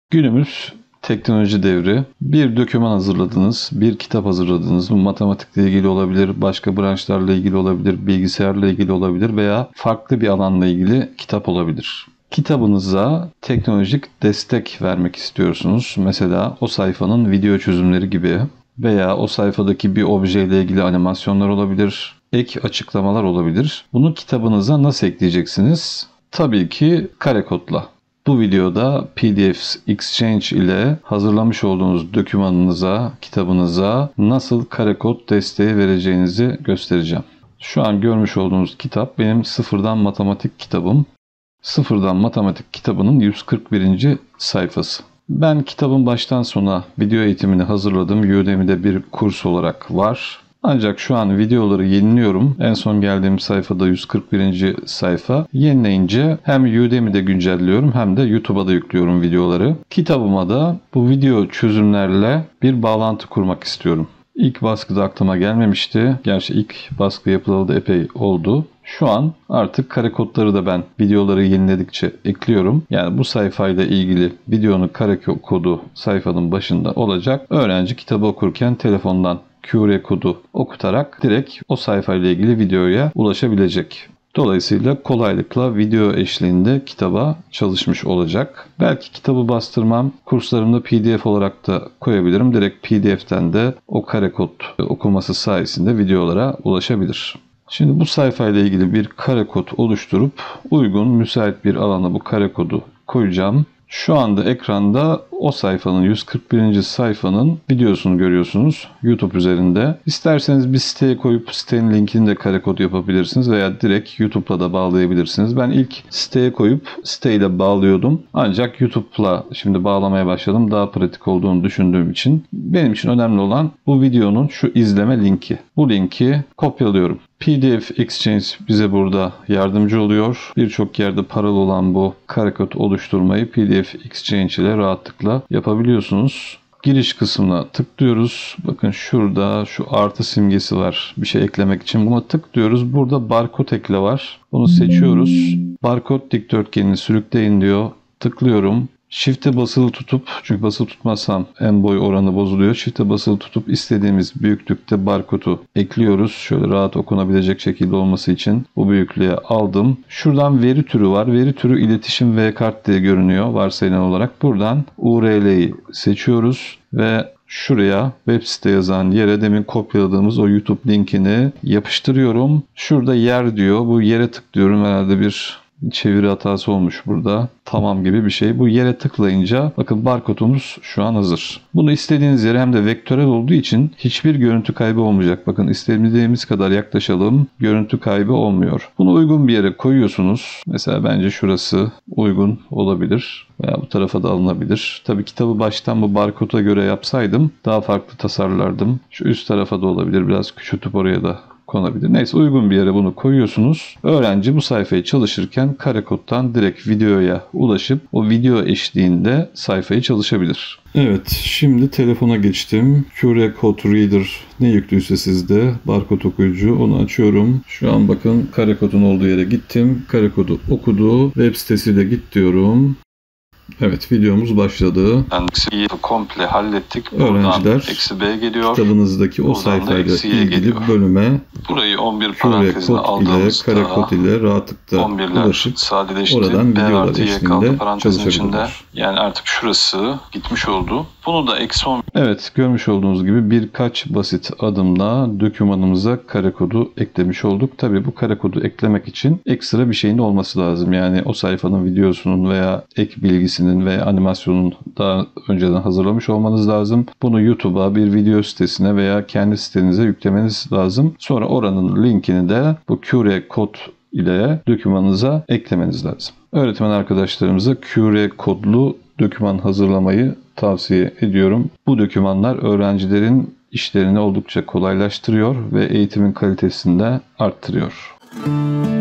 Günümüz teknoloji devri. Bir doküman hazırladınız, bir kitap hazırladınız. Bu matematikle ilgili olabilir, başka branşlarla ilgili olabilir, bilgisayarla ilgili olabilir veya farklı bir alanla ilgili kitap olabilir. Kitabınıza teknolojik destek vermek istiyorsunuz. Mesela o sayfanın video çözümleri gibi veya o sayfadaki bir objeyle ilgili animasyonlar olabilir, ek açıklamalar olabilir. Bunu kitabınıza nasıl ekleyeceksiniz? Tabii ki kare kodla. Bu videoda PDF Exchange ile hazırlamış olduğunuz dokümanınıza, kitabınıza nasıl kare kod desteği vereceğinizi göstereceğim. Şu an görmüş olduğunuz kitap benim Sıfırdan Matematik kitabım. Sıfırdan Matematik kitabının 141. sayfası. Ben kitabın baştan sona video eğitimini hazırladım. Udemy'de bir kurs olarak var. Ancak şu an videoları yeniliyorum. En son geldiğim sayfada 141. sayfa. Yenileyince hem Udemy'de güncelliyorum hem de YouTube'a da yüklüyorum videoları. Kitabıma da bu video çözümlerle bir bağlantı kurmak istiyorum. İlk baskıda aklıma gelmemişti. Gerçi ilk baskı yapılalı da epey oldu. Şu an artık kare kodları da ben videoları yeniledikçe ekliyorum. Yani bu sayfayla ilgili videonun kare kodu sayfanın başında olacak. Öğrenci kitabı okurken telefondan QR kodu okutarak direkt o sayfayla ilgili videoya ulaşabilecek. Dolayısıyla kolaylıkla video eşliğinde kitaba çalışmış olacak. Belki kitabı bastırmam, kurslarımda PDF olarak da koyabilirim. Direkt PDF'ten de o kare kod okuması sayesinde videolara ulaşabilir. Şimdi bu sayfayla ilgili bir kare kod oluşturup uygun, müsait bir alana bu kare kodu koyacağım. Şu anda ekranda o sayfanın 141. sayfanın videosunu görüyorsunuz YouTube üzerinde. İsterseniz bir siteye koyup sitenin linkini de kare kod yapabilirsiniz veya direkt YouTube'la da bağlayabilirsiniz. Ben ilk siteye koyup siteyle bağlıyordum. Ancak YouTube'la şimdi bağlamaya başladım. Daha pratik olduğunu düşündüğüm için. Benim için önemli olan bu videonun şu izleme linki. Bu linki kopyalıyorum. PDF Exchange bize burada yardımcı oluyor. Birçok yerde paralı olan bu kare kod oluşturmayı PDF Exchange ile rahatlıkla yapabiliyorsunuz. Giriş kısmına tıklıyoruz. Bakın şurada şu artı simgesi var. Bir şey eklemek için buna tıklıyoruz. Burada barkod ekle var. Bunu seçiyoruz. Barkod dikdörtgenini sürükleyin diyor. Tıklıyorum. Shift'e basılı tutup, çünkü basılı tutmazsam en boy oranı bozuluyor. Shift'e basılı tutup istediğimiz büyüklükte barkodu ekliyoruz. Şöyle rahat okunabilecek şekilde olması için bu büyüklüğe aldım. Şuradan veri türü var. Veri türü iletişim V-kart diye görünüyor varsayılan olarak. Buradan URL'yi seçiyoruz ve şuraya web site yazan yere demin kopyaladığımız o YouTube linkini yapıştırıyorum. Şurada yer diyor. Bu yere tıklıyorum. Herhalde bir çeviri hatası olmuş burada. Tamam gibi bir şey. Bu yere tıklayınca bakın barkodumuz şu an hazır. Bunu istediğiniz yere hem de vektörel olduğu için hiçbir görüntü kaybı olmayacak. Bakın istediğimiz kadar yaklaşalım. Görüntü kaybı olmuyor. Bunu uygun bir yere koyuyorsunuz. Mesela bence şurası uygun olabilir. Veya bu tarafa da alınabilir. Tabii kitabı baştan bu barkoda göre yapsaydım daha farklı tasarlardım. Şu üst tarafa da olabilir. Biraz küçültüp oraya da konabilir. Neyse uygun bir yere bunu koyuyorsunuz. Öğrenci bu sayfayı çalışırken kare koddan direkt videoya ulaşıp o video eşliğinde sayfayı çalışabilir. Evet, şimdi telefona geçtim. QR Code Reader ne yüklüyse sizde barkod okuyucu, onu açıyorum. Şu an bakın kare kodun olduğu yere gittim. Kare kodu okudu. Web sitesiyle git diyorum. Evet, videomuz başladı. Eksiyi komple hallettik. Öğrenciler eksi B geliyor. Kitabınızdaki o sayfayla ilgili bölüme burayı 11 QR parantezine kod ile kare kod ile rahatlıkla ulaşıp oradan videolar eşliğinde çalışabilirler. Yani artık şurası gitmiş oldu. Bunu da eksi 10. Evet, görmüş olduğunuz gibi birkaç basit adımla dokümanımıza kare kodu eklemiş olduk. Tabii bu kare kodu eklemek için ekstra bir şeyin olması lazım. Yani o sayfanın videosunun veya ek bilgisinin veya animasyonun daha önceden hazırlamış olmanız lazım. Bunu YouTube'a, bir video sitesine veya kendi sitenize yüklemeniz lazım. Sonra oranın linkini de bu QR kod ile dokümanınıza eklemeniz lazım. Öğretmen arkadaşlarımıza QR kodlu doküman hazırlamayı tavsiye ediyorum. Bu dokümanlar öğrencilerin işlerini oldukça kolaylaştırıyor ve eğitimin kalitesini de arttırıyor.